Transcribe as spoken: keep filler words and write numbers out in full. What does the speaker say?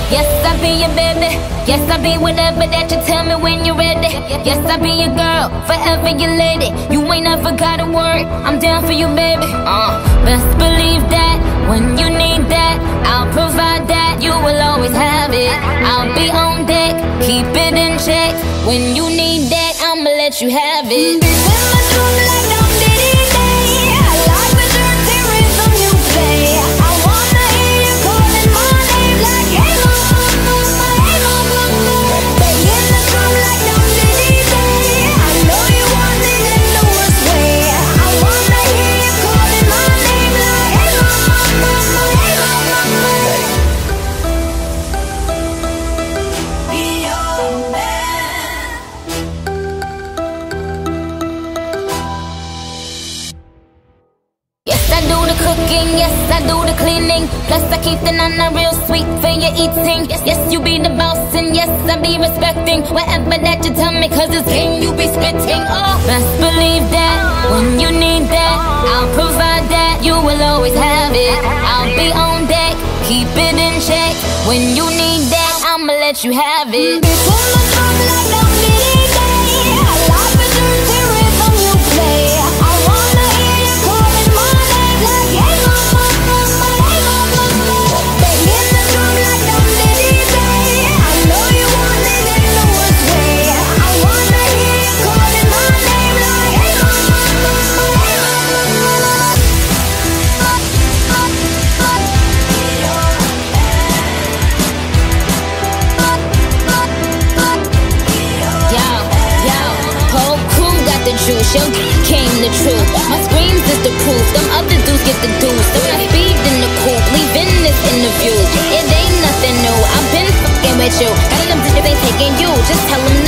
Yes, I'll be your baby. Yes, I'll be whatever that you tell me when you're ready. Yes, I'll be your girl, forever your lady. You ain't never got a word, I'm down for you, baby. Uh, best believe that when you need that, I'll provide that. You will always have it. I'll be on deck, keep it in check. When you need that, I'ma let you have it. Plus I keep the nana real sweet for your eating. Yes, yes, you be the boss and yes, I be respecting whatever that you tell me, cause it's game you be spitting. Oh, best believe that when you need that, I'll provide that. You will always have it. I'll be on deck, keep it in check. When you need that, I'ma let you have it. Before my drum like I'm needing day, I like the dirty rhythm you play. I wanna hear you calling my name like hey mama. Yo, came the truth. My screams is the proof. Them other dudes get the deuce. Them I speed in the coupe, leaving this interview. It ain't nothing new. I've been fucking with you. Got them bitches ain't taking you. Just tell them